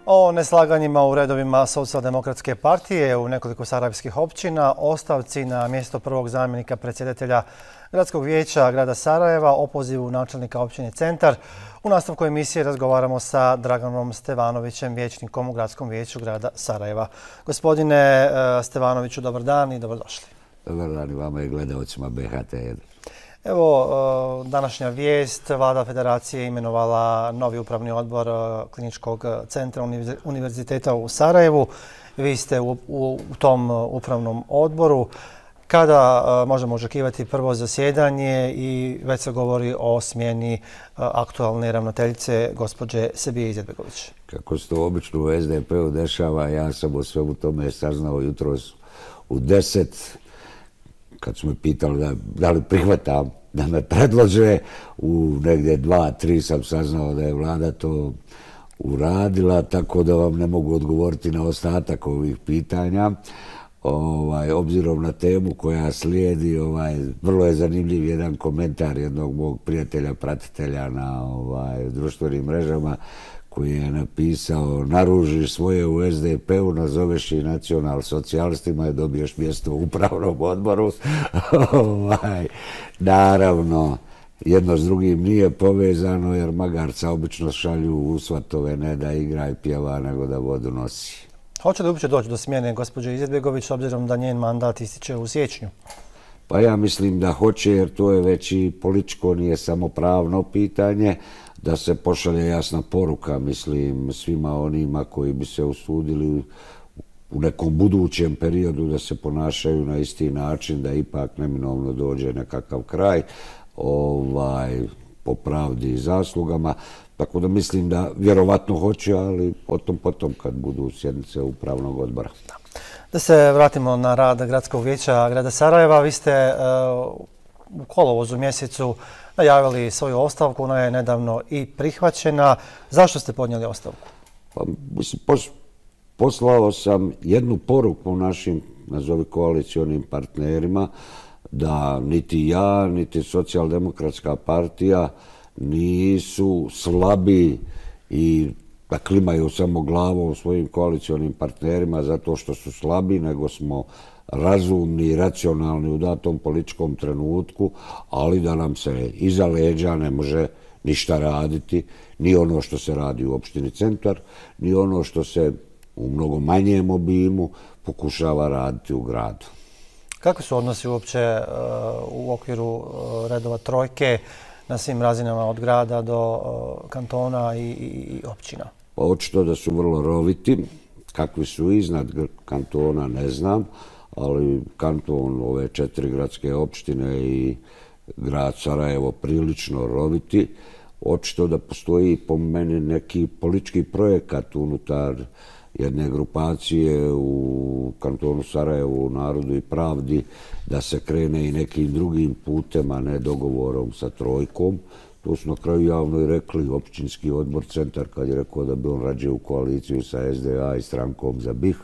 O neslaganjima u redovima Socijaldemokratske partije u nekoliko sarajevskih općina, ostavci na mjesto prvog zamjenika predsjedatelja Gradskog vijeća grada Sarajeva, opozivu načelnika općine Centar. U nastavku emisije razgovaramo sa Draganom Stevanovićem, vijećnikom u Gradskom vijeću grada Sarajeva. Gospodine Stevanoviću, dobar dan i dobrodošli. Dobar dan i vama i gledalcima BHT1. Evo, današnja vijest. Vlada Federacije imenovala novi upravni odbor Kliničkog centra Univerziteta u Sarajevu. Vi ste u tom upravnom odboru. Kada možemo očekivati prvo zasjedanje i već se govori o smjeni aktualne ravnateljice gospođe Sebije Izetbegović? Kako se to obično u SDP-u dešava, ja sam o svemu tome saznao jutros u 10, kad su me pitali da li prihvatam da me predlože. U negdje 2-3 sam saznao da je vlada to uradila, tako da vam ne mogu odgovoriti na ostatak ovih pitanja. Obzirom na temu koja slijedi, vrlo je zanimljiv jedan komentar jednog mog prijatelja, pratitelja na društvenim mrežama, koji je napisao: naružiš svoje u SDP-u, nazoveš i nacional socijalistima i dobiješ mjesto u upravnom odboru. Naravno, jedno s drugim nije povezano, jer magarca obično šalju u svatove ne da igra i pjeva, nego da vodu nosi. Hoće li uopće doći do smjene gospođe Izetbegović s obzirom da njen mandat ističe u siječnju? Pa ja mislim da hoće, jer to je već i političko, nije samo pravno pitanje, da se pošalje jasna poruka, mislim, svima onima koji bi se usudili u nekom budućem periodu da se ponašaju na isti način, da ipak neminovno dođe nekakav kraj po pravdi i zaslugama. Tako da mislim da vjerovatno hoće, ali o tom potom kad budu sjednice upravnog odbora. Da se vratimo na rad Gradskog vijeća grada Sarajeva. Vi ste u kolovozu mjesecu najavili svoju ostavku, ona je nedavno i prihvaćena. Zašto ste podnijeli ostavku? Pa, poslao sam jednu poruku našim, nazovi koalicionim partnerima, da niti ja, niti Socijaldemokratska partija nisu slabi i da klimaju samo glavom svojim koalicionim partnerima zato što su slabi, nego smo razumni i racionalni u datom političkom trenutku, ali da nam se iza leđa ne može ništa raditi, ni ono što se radi u opštini Centar, ni ono što se u mnogo manjem obimu pokušava raditi u gradu. Kakvi su odnosi uopće u okviru redova trojke na svim razinama od grada do kantona i općina? Pa očito da su vrlo roviti. Kakvi su iznad kantona ne znam, ali kanton, ove 4 gradske opštine i grad Sarajevo prilično roviti. Očito da postoji po meni neki politički projekat unutar jedne grupacije u kantonu Sarajevo, u Narodu i pravdi, da se krene i nekim drugim putem, a ne dogovorom sa trojkom. To su na kraju javno i rekli općinski odbor Centar, kad je rekao da bi on rađe u koaliciju sa SDA i strankom za BiH.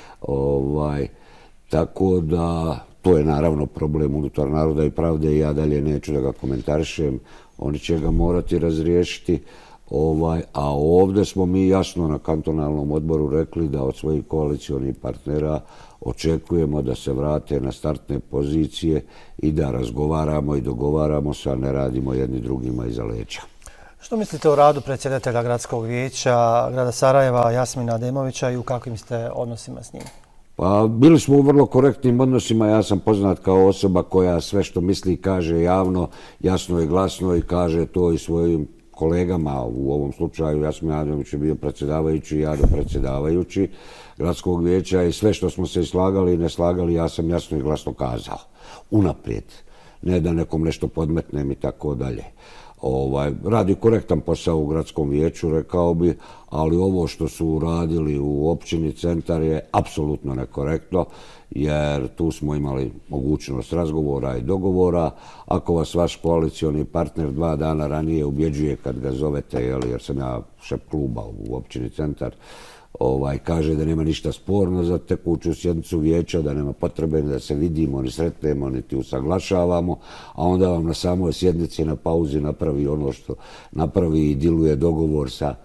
Tako da to je naravno problem unutar Naroda i pravde i ja dalje neću da ga komentarišem. Oni će ga morati razriješiti. A ovdje smo mi jasno na kantonalnom odboru rekli da od svojih koalicionih partnera očekujemo da se vrate na startne pozicije i da razgovaramo i dogovaramo se, a ne radimo jedni drugima iza leđa. Što mislite o radu predsjedatelja Gradskog vijeća grada Sarajeva, Jasmina Ademovića, i u kakvim ste odnosima s njim? Pa bili smo u vrlo korektnim odnosima. Ja sam poznat kao osoba koja sve što misli kaže javno, jasno i glasno, i kaže to i svojim kolegama. U ovom slučaju Jasmin Ademović je bio predsjedavajući i ja predsjedavajući Gradskog vijeća, i sve što smo se slagali i ne slagali ja sam jasno i glasno kazao. Unaprijed. Ne da nekom nešto podmetnem i tako dalje. Radi korektan posao u Gradskom vijeću, rekao bi, ali ovo što su uradili u općini Centar je apsolutno nekorektno, jer tu smo imali mogućnost razgovora i dogovora. Ako vas vaš koalicioni partner 2 dana ranije ubjeđuje kad ga zovete, jer sam ja šef kluba u općini Centar, kaže da nema ništa sporno za tekuću sjednicu vijeća, da nema potrebe da se vidimo, ni sretnemo, niti usaglašavamo, a onda vam na samoj sjednici na pauzi napravi ono što napravi i diluje dogovor sa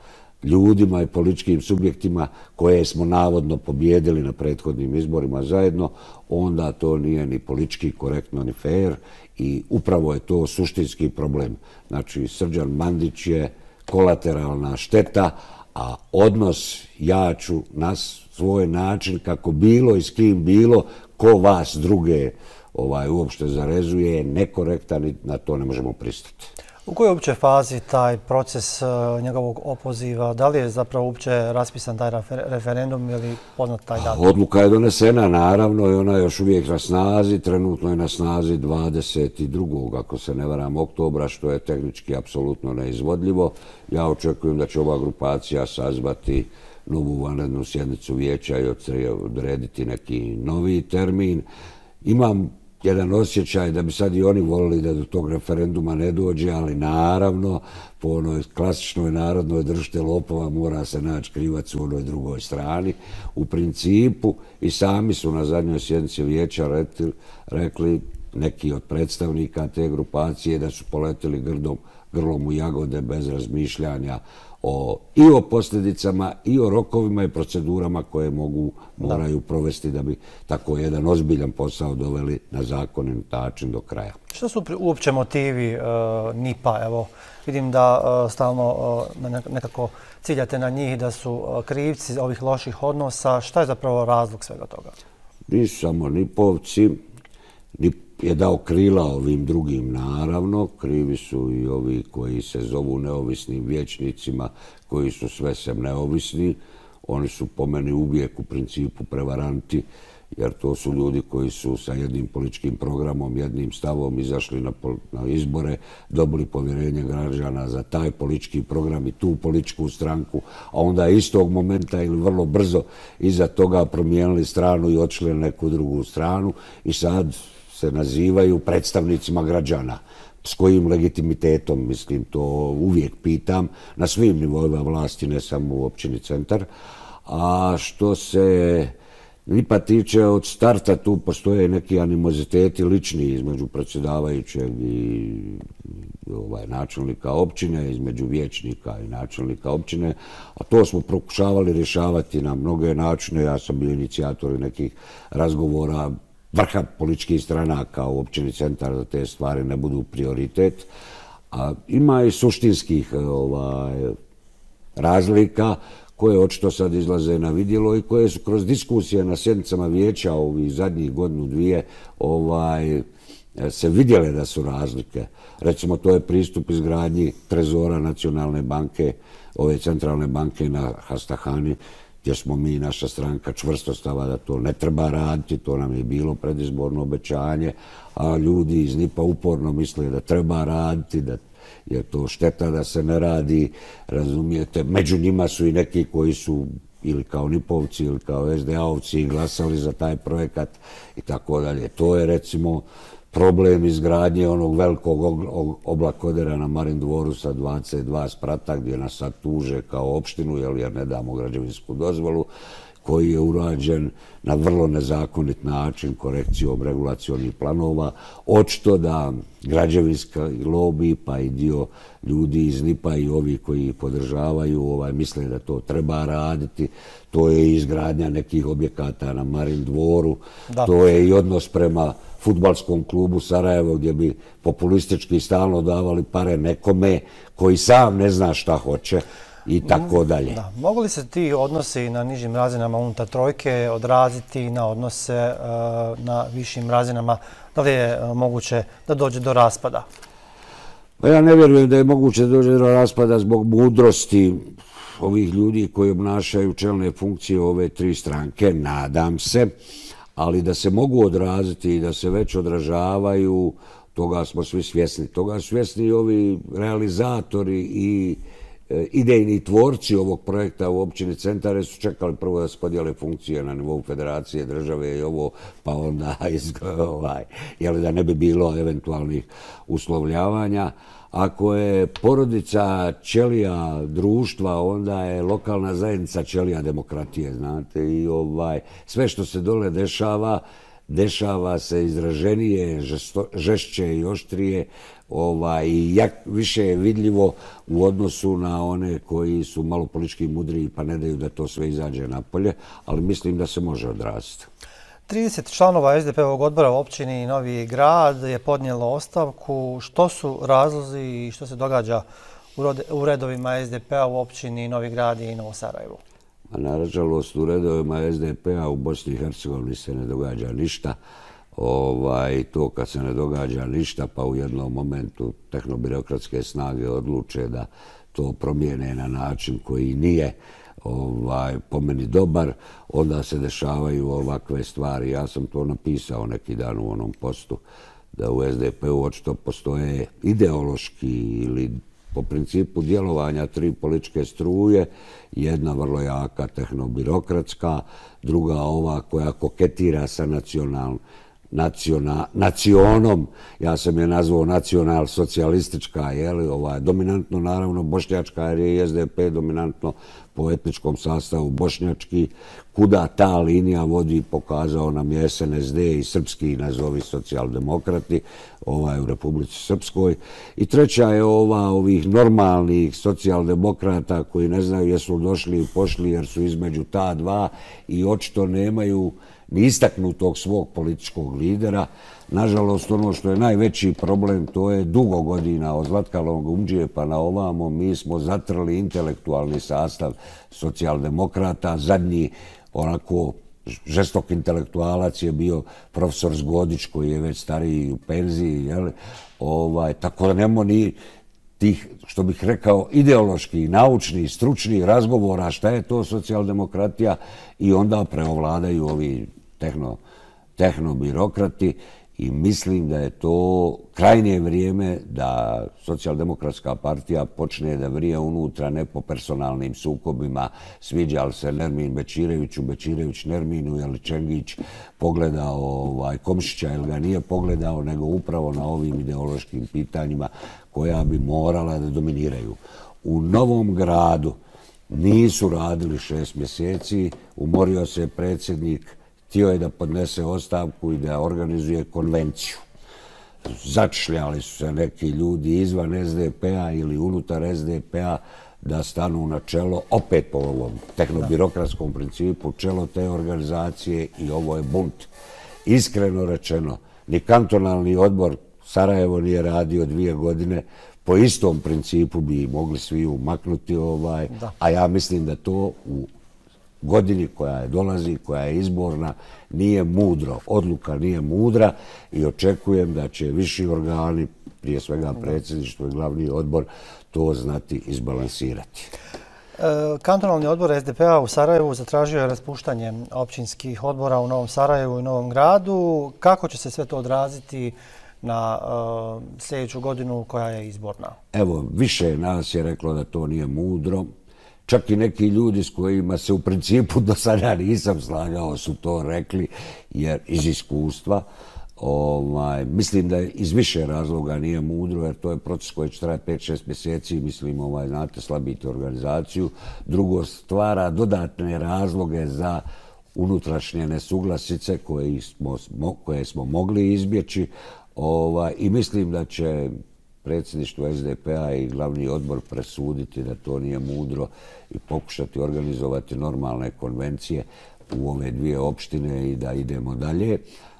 ljudima i političkim subjektima koje smo navodno pobijedili na prethodnim izborima zajedno, onda to nije ni politički korektno ni fair i upravo je to suštinski problem. Znači, Srđan Mandić je kolateralna šteta, a odnos ja ću na svoj način, kako bilo i s kim bilo, ko vas druge uopšte zarezuje, je nekorektan i na to ne možemo pristati. U kojoj uopće fazi taj proces njegovog opoziva? Da li je zapravo uopće raspisan taj referendum ili poznat taj datum? Odluka je donesena, naravno, i ona je još uvijek na snazi. Trenutno je na snazi 22. ako se ne varam, oktobra, što je tehnički apsolutno neizvodljivo. Ja očekujem da će ova grupacija sazvati novu vanrednu sjednicu vijeća i odrediti neki novi termin. Imam jedan osjećaj da bi sad i oni volili da do tog referenduma ne dođe, ali naravno, po onoj klasičnoj narodnoj držite lopova mora se naći krivac u onoj drugoj strani. U principu i sami su na zadnjoj sjednici vijeća rekli neki od predstavnika te grupacije da su poletili grlom u jagode bez razmišljanja i o posljedicama i o rokovima i procedurama koje moraju provesti da bi tako jedan ozbiljan posao doveli na zakonit način do kraja. Što su uopće motivi NIP-a? Evo, vidim da stalno nekako ciljate na njih da su krivci ovih loših odnosa. Šta je zapravo razlog svega toga? Nisu samo NIP-ovci. NIP je dao krila ovim drugim, naravno. Krivi su i ovi koji se zovu neovisnim vijećnicima, koji su sve sem neovisni. Oni su po meni uvijek u principu prevaranti, jer to su ljudi koji su sa jednim političkim programom, jednim stavom izašli na izbore, dobili povjerenje građana za taj politički program i tu političku stranku, a onda istog momenta ili vrlo brzo iza toga promijenili stranu i otišli na neku drugu stranu i sad se nazivaju predstavnicima građana. S kojim legitimitetom, mislim, to uvijek pitam, na svim nivoima vlasti, ne samo u općini Centar. A što se NIP-a tiče, od starta tu postoje neki animoziteti lični između predsjedavajućeg i načelnika općine, između vijećnika i načelnika općine, a to smo pokušavali rješavati na mnoge načine. Ja sam bio inicijator nekih razgovora vrha političkih stranaka u općini Centar da te stvari ne budu prioritet. A ima i suštinskih razlika koje očito sad izlaze na vidjelo i koje su kroz diskusije na sjednicama vijeća ovih zadnjih godinu, dvije se vidjele da su razlike. Recimo, to je pristup izgradnji trezora Nacionalne banke, ove centralne banke na Hastahani, gdje smo mi, naša stranka, čvrsto stava da to ne treba raditi, to nam je bilo predizborno obećanje, a ljudi iz NIP-a uporno misle da treba raditi, da je to šteta da se ne radi, razumijete. Među njima su i neki koji su ili kao NIP-ovci ili kao SDA-ovci glasali za taj projekat i tako dalje. To je, recimo, problem izgradnje onog velikog oblakodera na Marin dvoru sa 22 sprata, gdje nas sad tuže kao opštinu, jer ne damo građevinsku dozvolu, koji je urađen na vrlo nezakonit način korekcijom regulacionih planova. Očito da građevinski lobby, pa i dio ljudi iz NIP-a i ovi koji podržavaju, misle da to treba raditi. To je izgradnja nekih objekata na Marin dvoru, to je i odnos prema fudbalskom klubu Sarajevo, gdje bi populistički stalno davali pare nekome koji sam ne zna šta hoće i tako dalje. Mogu li se ti odnosi na nižim razinama unutar trojke odraziti na odnose na višim razinama? Da li je moguće da dođe do raspada? Pa ja ne vjerujem da je moguće da dođe do raspada zbog mudrosti ovih ljudi koji obnašaju čelne funkcije ove tri stranke, nadam se, ali da se mogu odraziti i da se već odražavaju, toga smo svi svjesni. Toga su svjesni i ovi realizatori i idejni tvorci ovog projekta u općini Centar su čekali prvo da se podijele funkcije na nivou federacije, države i ovo, pa onda da ne bi bilo eventualnih uslovljavanja. Ako je porodica ćelija društva, onda je lokalna zajednica ćelija demokratije, znate, i sve što se dole dešava se izraženije, žešće i oštrije i više je vidljivo u odnosu na one koji su malo politički mudriji pa ne daju da to sve izađe napolje, ali mislim da se može odraziti. 30 članova SDP-ovog odbora u općini Novi Grad je podnijelo ostavku. Što su razlozi i što se događa u redovima SDP-a u općini Novi Grad i Novo Sarajevo? Nažalost, u redovima SDP-a u Bosni i Hercegovini se ne događa ništa. To kad se ne događa ništa, pa u jednom momentu tehnobirokratske snage odluče da to promijene na način koji nije po meni dobar, onda se dešavaju ovakve stvari. Ja sam to napisao neki dan u onom postu, da u SDP-u očito postoje ideološki ili po principu djelovanja tri političke struje, jedna vrlo jaka tehnobirokratska, druga ova koja koketira sa nacionom, ja sam je nazvao nacional-socijalistička, dominantno naravno bošnjačka, jer je SDP dominantno po etničkom sastavu bošnjački. Kuda ta linija vodi pokazao nam je SNSD i srpski nazovi socijaldemokrati u Republici Srpskoj. I treća je ovih normalnih socijaldemokrata koji ne znaju jesu došli i pošli jer su između ta dva i očito nemaju ni istaknutog svog političkog lidera. Nažalost, ono što je najveći problem, to je dugo godina od Zlatka Longumdžije pa na ovamo mi smo zatrli intelektualni sastav socijaldemokrata. Zadnji onako žestok intelektualac je bio profesor Zgodić koji je već stariji u penziji. Tako da nemamo ni tih, što bih rekao, ideološki, naučni, stručni razgovora šta je to socijaldemokratija i onda preovladaju ovi tehnobirokrati i mislim da je to krajnje vrijeme da socijaldemokratska partija počne da vrije unutra ne po personalnim sukobima, sviđa li se Nermin Bečireviću, Bečirević Nerminu, je li Čengić pogledao Komšića ili ga nije pogledao, nego upravo na ovim ideološkim pitanjima koja bi morala da dominiraju. U Novom Gradu nisu radili 6 mjeseci, umorio se predsjednik, htio je da podnese ostavku i da organizuje konvenciju. Začšljali su se neki ljudi izvan SDP-a ili unutar SDP-a da stanu na čelo, opet po ovom tehnobirokratskom principu, čelo te organizacije i ovo je bunt. Iskreno rečeno, ni kantonalni odbor Sarajevo nije radio 2 godine, po istom principu bi mogli svi umaknuti, a ja mislim da to u godini koja je dolazi, koja je izborna, nije mudro. Odluka nije mudra i očekujem da će viši organi, prije svega predsjedništvo i glavni odbor, to znati izbalansirati. Kantonalni odbor SDP-a u Sarajevu zatražio je raspuštanje općinskih odbora u Novom Sarajevu i Novom Gradu. Kako će se sve to odraziti na sljedeću godinu koja je izborna? Evo, više nas je reklo da to nije mudro. Čak i neki ljudi s kojima se u principu do sada nisam slagao su to rekli, jer iz iskustva. Mislim da iz više razloga nije mudro, jer to je proces koji će trajati 5-6 mjeseci, mislim, znate, slabiti organizaciju. Drugo, stvara dodatne razloge za unutrašnje nesuglasice koje smo mogli izbjeći i mislim da će predsjedništvo SDP-a i glavni odbor presuditi da to nije mudro i pokušati organizovati normalne konvencije u ove 2 opštine i da idemo dalje.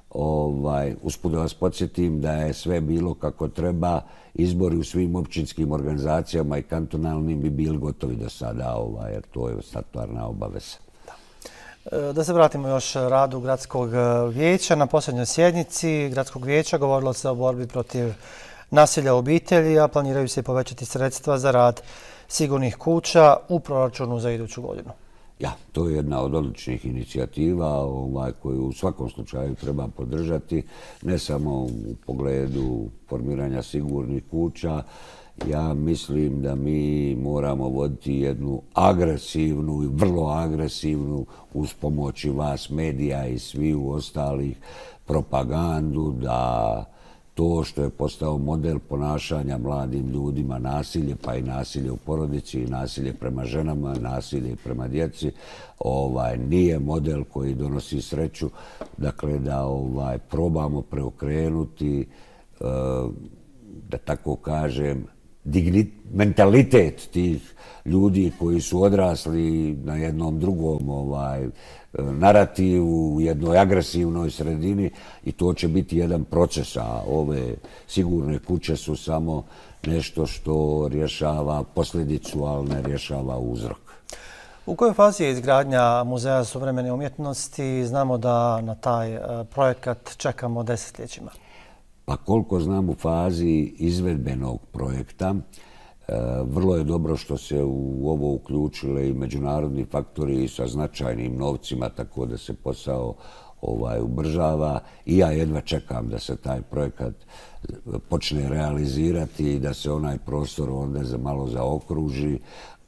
Usput da vas podsjetim da je sve bilo kako treba, izbori u svim općinskim organizacijama i kantonalnim bi bili gotovi do sada, jer to je statutarna obaveza. Da se vratimo još radu gradskog vijeća. Na posljednjoj sjednici gradskog vijeća govorilo se o borbi protiv nasilja u obitelji, a planiraju se povećati sredstva za rad sigurnih kuća u proračunu za iduću godinu. Ja, to je jedna od odličnih inicijativa koju u svakom slučaju treba podržati, ne samo u pogledu formiranja sigurnih kuća. Ja mislim da mi moramo voditi jednu agresivnu i vrlo agresivnu, uz pomoć vas medija i svih ostalih, propagandu da to što je postao model ponašanja mladim ljudima, nasilje, pa i nasilje u porodici, i nasilje prema ženama, nasilje prema djeci, nije model koji donosi sreću. Dakle, da probamo preokrenuti da tako kažem, mentalitet tih ljudi koji su odrasli na jednom drugom narativu, u jednoj agresivnoj sredini i to će biti jedan proces, a ove sigurne kuće su samo nešto što rješava posljedicu, ali ne rješava uzrok. U kojoj fazi je izgradnja Muzeja suvremene umjetnosti? Znamo da na taj projekat čekamo desetljećima. Pa koliko znam u fazi izvedbenog projekta, vrlo je dobro što se u ovo uključile i međunarodni faktori sa značajnim novcima, tako da se posao ubrzava i ja jedva čekam da se taj projekat počne realizirati i da se onaj prostor onda malo zaokruži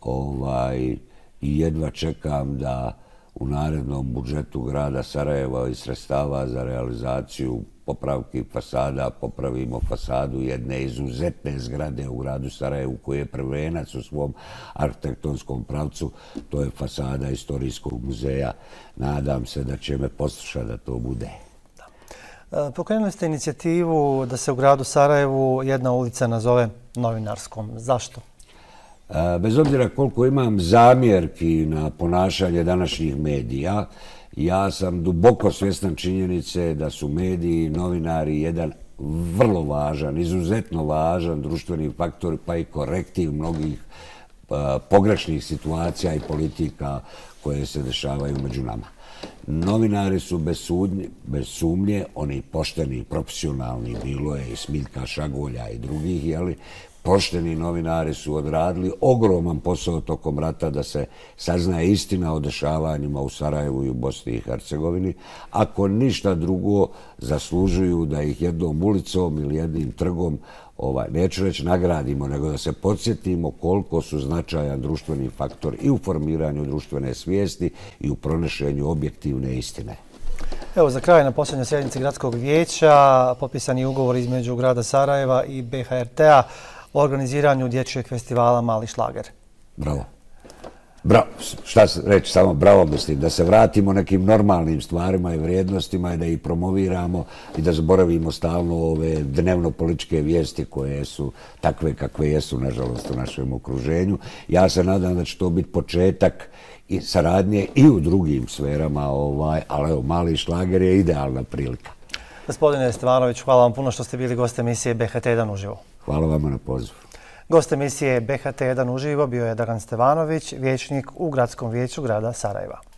i jedva čekam da u narednom budžetu grada Sarajeva i sredstava za realizaciju popravki fasada popravimo fasadu jedne izuzetne zgrade u gradu Sarajevu koji je prvenac u svom arhitektonskom pravcu. To je fasada Istorijskog muzeja. Nadam se da će me poslušati da to bude. Pokrenuli ste inicijativu da se u gradu Sarajevu jedna ulica nazove Novinarskom. Zašto? Bez obzira koliko imam zamjerki na ponašanje današnjih medija, ja sam duboko svjestan činjenice da su mediji i novinari jedan vrlo važan, izuzetno važan društveni faktor, pa i korektiv mnogih pogrešnih situacija i politika koje se dešavaju među nama. Novinari su bez sumnje, oni pošteni, profesionalni, bilo je i Smiljka Šagolja i drugih, pošteni novinari su odradili ogroman posao tokom rata da se saznaje istina o dešavanjima u Sarajevu i u Bosni i Hercegovini. Ako ništa drugo, zaslužuju da ih jednom ulicom ili jednim trgom, neću reći nagradimo, nego da se podsjetimo koliko su značajan društveni faktor i u formiranju društvene svijesti i u pronošenju objektivne istine. Evo, za kraj, na posljednjoj sjednici gradskog vijeća potpisan je ugovor između grada Sarajeva i BHRT-a o organiziranju dječjeg festivala Mali šlager. Bravo. Bravo. Šta reći, samo bravo mislim, da se vratimo nekim normalnim stvarima i vrijednostima i da ih promoviramo i da zaboravimo stalno ove dnevno-političke vijesti koje su takve kakve jesu, nažalost, u našem okruženju. Ja se nadam da će to biti početak i saradnje i u drugim sferama, ali evo, Mali šlager je idealna prilika. Gospodine Stevanović, hvala vam puno što ste bili gost emisije BHT1 uživo. Hvala vama na pozivu. Gost emisije BHT1 uživo bio je Dragan Stevanović, vijećnik u Gradskom vijeću grada Sarajeva.